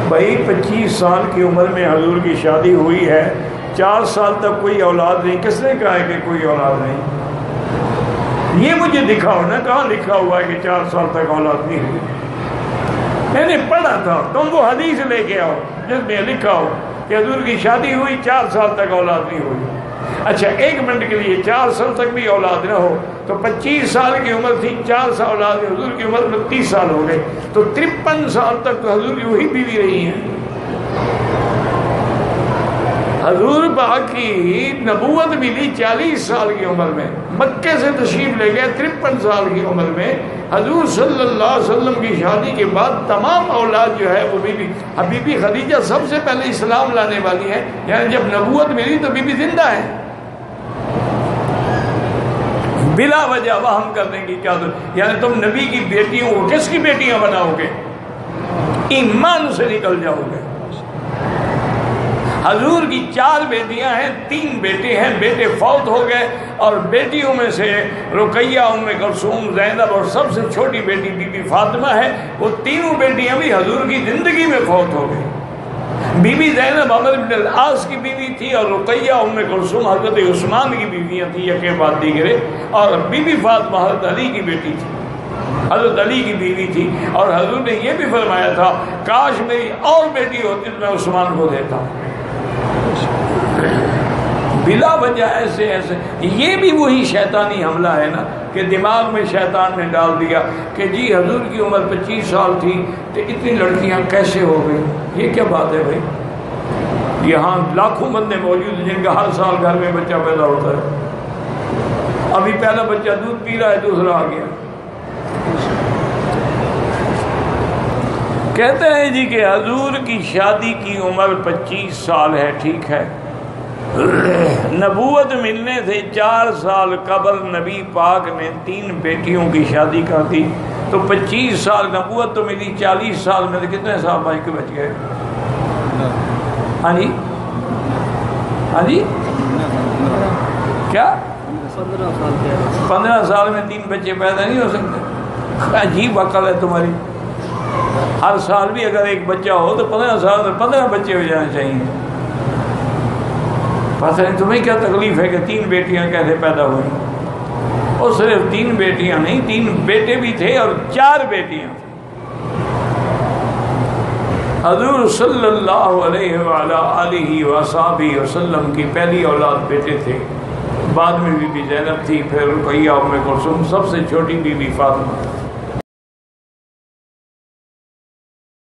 بھائی 25 سال کی عمر میں حضور کی شادی ہوئی ہے، 4 سال تک کوئی اولاد نہیں، کس نے کہا ہے کہ کوئی اولاد نہیں؟ یہ مجھے دکھاؤ نا، کہاں لکھا ہوا ہے کہ 4 سال تک اولاد نہیں ہوئی؟ میں نے پڑھا تھا، تم وہ حدیث لے کے آؤ جس میں لکھا ہو کہ حضور کی شادی ہوئی 4 سال تک اولاد نہیں ہوئی۔ اچھا 1 منٹ کے لیے 4 سال تک بھی اولاد نہ ہو تو 25 سال کی عمر تھی، 4 سال اولاد، حضور کی عمر 30 سال ہو گئے، تو 53 سال تک تو حضور کی وہی بیوی رہی ہیں۔ حضور پاک کی نبوت ملی 40 سال کی عمر میں، مکے سے تشریف لے گئے 53 سال کی عمر میں۔ حضور صلی اللہ علیہ وسلم کی شادی کے بعد تمام اولاد جو ہے وہ بی بی خدیجہ سب سے پہلے اسلام لانے والی ہے، یعنی جب نبوت ملی تو بی بی زندہ ہے، بلا وجہ وہم کرنے کی کیا ضرورت؟ یعنی تم نبی کی بیٹیوں کو کس کی بیٹیاں بناؤ گے؟ ایمان سے نکل جاؤ گے۔ حضور کی 4 بیٹیاں ہیں، 3 بیٹے ہیں، بیٹے فوت ہو گئے، اور بیٹیوں میں سے رقیہ، ام کلثوم، زینب اور سب سے چھوٹی بیٹی بی بی فاطمہ ہے۔ وہ تینوں بیٹیاں بھی حضور کی زندگی میں فوت ہو گئی۔ بی بی زینب عمر بن العاص کی بیوی تھی، اور رقیہ ام کلثوم حضرت عثمان کی بیویاں تھیں یکے بعد دیگرے، اور بی بی فاطمہ حضرت علی کی بیٹی تھی، حضرت علی کی بیوی تھی۔ اور حضور نے یہ بھی فرمایا تھا کاش میری اور بیٹی ہوتی تو میں عثمان کو دیتا۔ بلا وجہ ایسے یہ بھی وہی شیطانی حملہ ہے نا کہ دماغ میں شیطان نے ڈال دیا کہ جی حضور کی عمر 25 سال تھی تو اتنی لڑکیاں کیسے ہو گئی؟ یہ کیا بات ہے بھائی؟ یہاں لاکھوں بندے موجود ہیں جن کا ہر سال گھر میں بچہ پیدا ہوتا ہے، ابھی پہلا بچہ دودھ پی رہا ہے، دوسرا آ گیا۔ کہتے ہیں جی کہ حضور کی شادی کی عمر 25 سال ہے، ٹھیک ہے، نبوت ملنے سے 4 سال قبل نبی پاک نے 3 بیٹیوں کی شادی کر دی، تو 25 سال نبوت تو ملی، 40 سال میں کتنے سال بھائی کے بچ گئے؟ ہاں جی ہاں جی کیا 15 سال میں 3 بچے پیدا نہیں ہو سکتے؟ عجیب عقل ہے تمہاری۔ ہر سال بھی اگر ایک بچہ ہو تو 15 سال میں 15 بچے ہو جانے چاہیے۔ پتہ نہیں تمہیں کیا تکلیف ہے کہ 3 بیٹیاں کیسے پیدا ہوئیں؟ اور صرف 3 بیٹیاں نہیں، 3 بیٹے بھی تھے اور 4 بیٹیاں تھیں۔ حضور صلی اللہ علیہ وآلہ وصحبہ وسلم کی پہلی اولاد بیٹے تھے، بعد میں بی بی زینب تھی، پھر رقیہ، ام کلثوم، سب سے چھوٹی بی بی فاطمہ۔